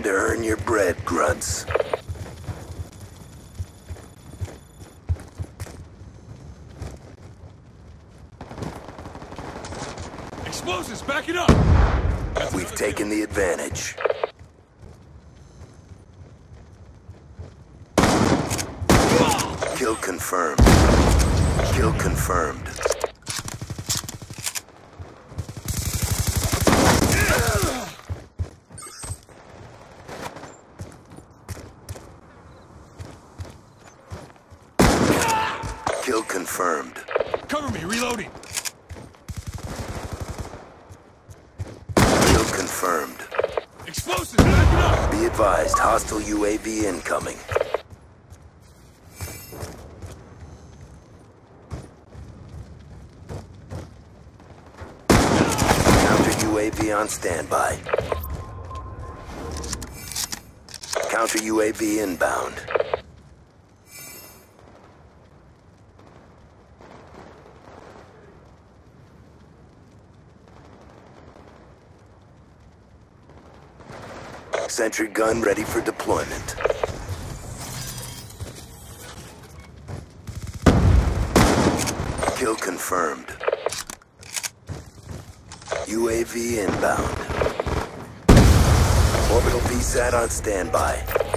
Time to earn your bread, grunts. Explosives, back it up! We've taken the advantage. Kill confirmed. Kill confirmed. Kill confirmed. Cover me, reloading. Kill confirmed. Explosives, back it up! Be advised, hostile UAV incoming. Counter UAV on standby. Counter UAV inbound. Sentry gun ready for deployment. Kill confirmed. UAV inbound. Orbital VSAT on standby.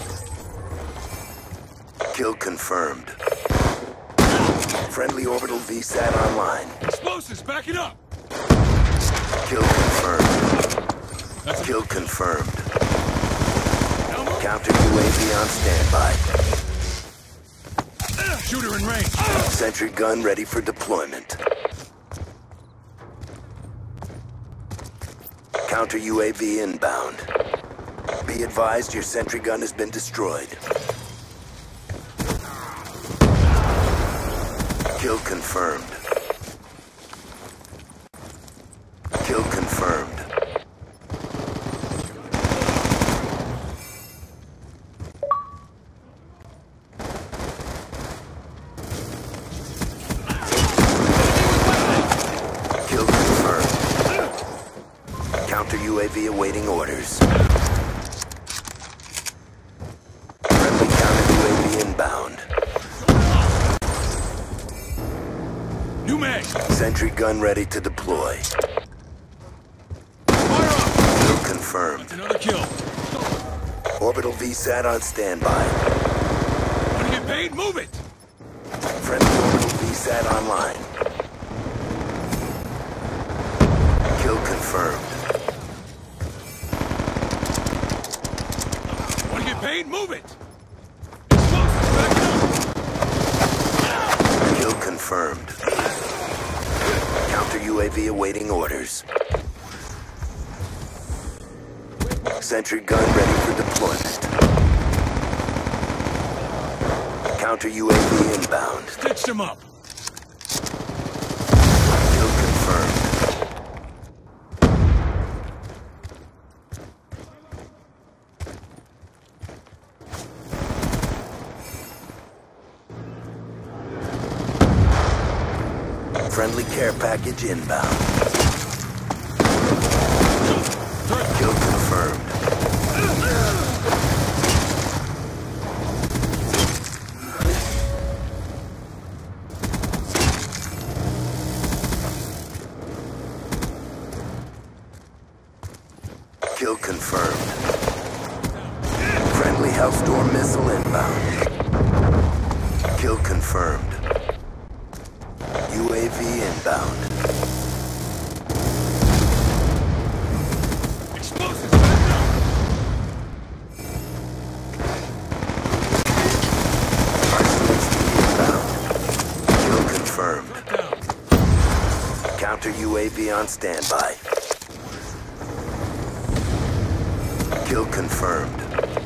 Kill confirmed. Friendly orbital VSAT online. Explosives, back it up! Kill confirmed. Kill confirmed. Counter UAV on standby. Shooter in range. Sentry gun ready for deployment. Counter UAV inbound. Be advised your sentry gun has been destroyed. Kill confirmed. Kill confirmed. Kill confirmed. Counter UAV awaiting orders. Friendly counter UAV inbound. New mag. Sentry gun ready to deploy. Fire up! Kill confirmed. That's another kill. Orbital VSAT on standby. Wanna get paid? Move it! Friendly orbital VSAT online. Kill confirmed. Wanna get paid? Move it! Explosives, back it up! Kill confirmed. Counter UAV awaiting orders. Sentry gun ready for deployment. Counter UAV inbound. Stitched him up. Kill confirmed. Friendly care package inbound. Kill confirmed. Kill confirmed. Friendly Hellstorm missile inbound. Kill confirmed. UAV inbound. Explosives, back it up! Arsenal inbound. Kill confirmed. Down. Counter UAV on standby. Kill confirmed.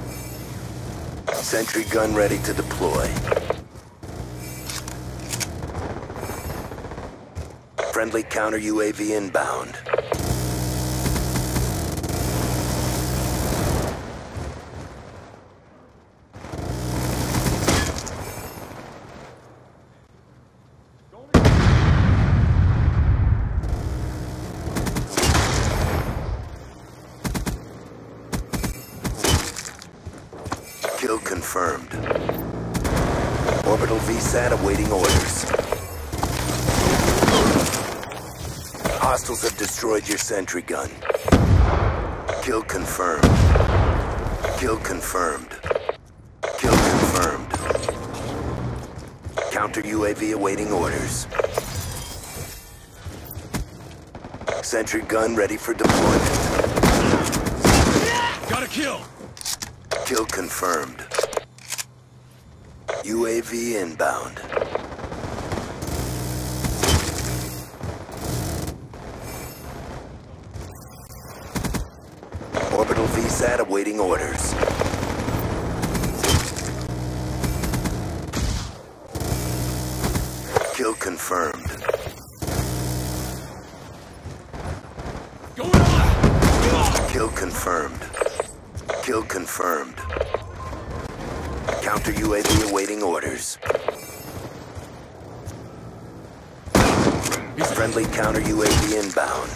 Sentry gun ready to deploy. Friendly counter UAV inbound. Kill confirmed. Orbital VSAT awaiting orders. Hostiles have destroyed your sentry gun. Kill confirmed. Kill confirmed. Kill confirmed. Counter UAV awaiting orders. Sentry gun ready for deployment. Got a kill! Kill confirmed. UAV inbound. Orbital VSAT awaiting orders. Kill confirmed. Going on! Kill confirmed. Kill confirmed. Counter UAV awaiting orders. Friendly counter UAV inbound.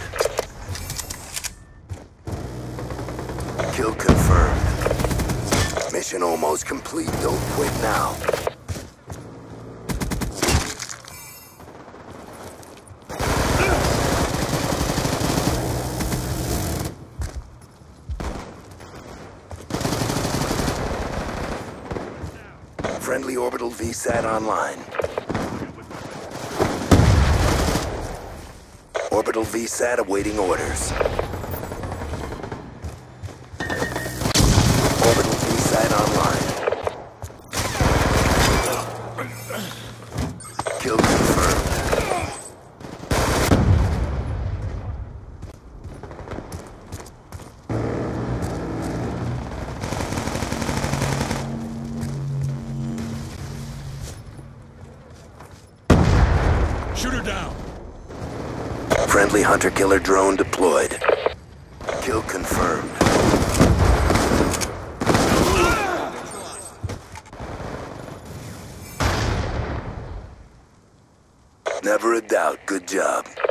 Kill confirmed. Mission almost complete. Don't quit now. Friendly orbital VSAT online. Orbital VSAT awaiting orders. Orbital VSAT online. Kill confirmed. Shoot her down! Friendly hunter-killer drone deployed. Kill confirmed. Never a doubt. Good job.